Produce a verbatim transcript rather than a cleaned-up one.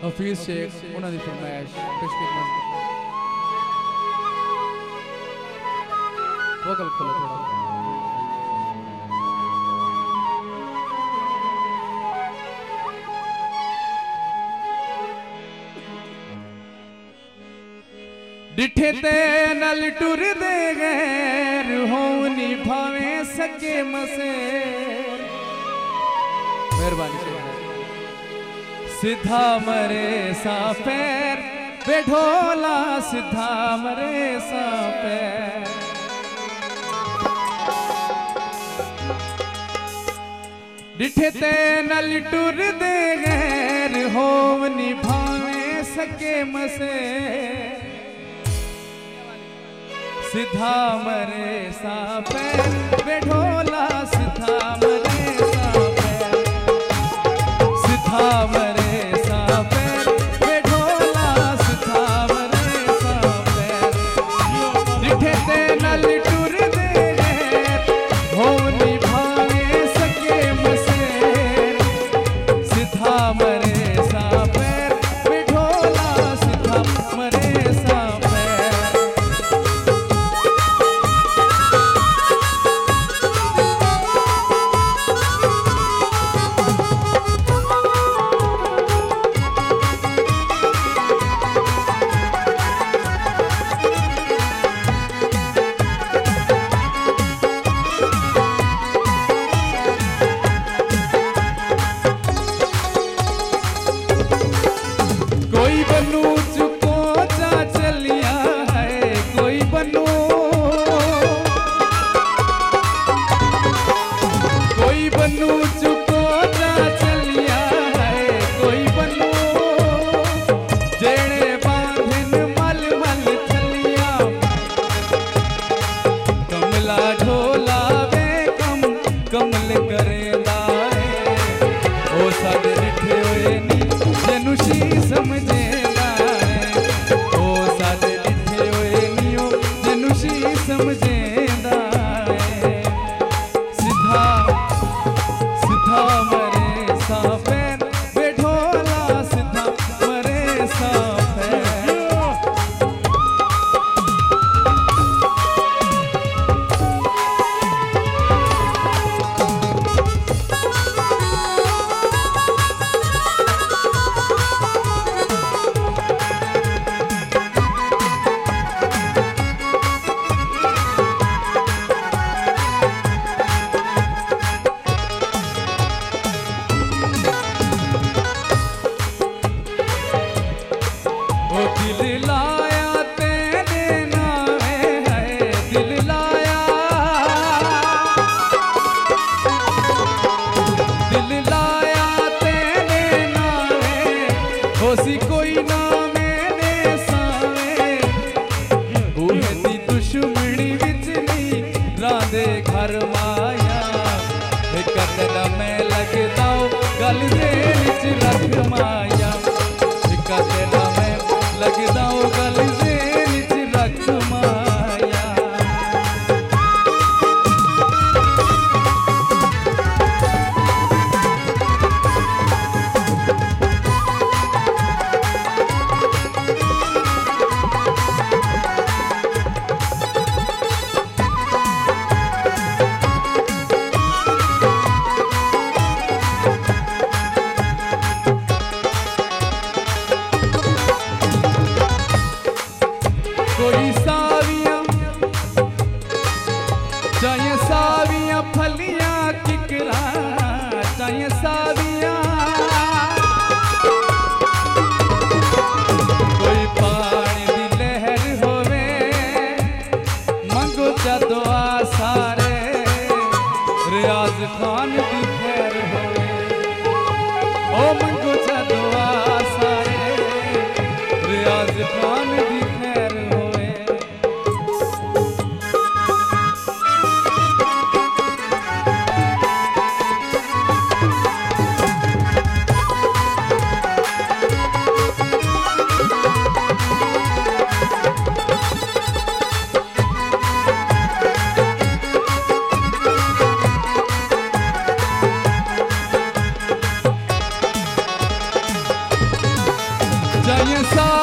हफीज शेख उन्होंने फरमाइश पेशकश वोकल खोलो थोड़ा। डिठे ते नल टुर दे गैर होनी भावे सके मसे। मेहरबानी से सिद्धा मरे सा पैर बेढोला सिद्धा मरे सा पैर। डिठे ते नल टुर दे गैर होनी भावे सके मसे। सिद्धा मरे सा पैर बेढोला सिद्धा मरे सा पैर। सिद्धा मरे सा पैर बेढोला सिद्धा मरे सा पैर। डिठे ते नल टुर दे गैर होनी भावे सके मसे। सिद्धा मरे सा पैर बेढोला सिद्धा मरे सा पैर। ये सा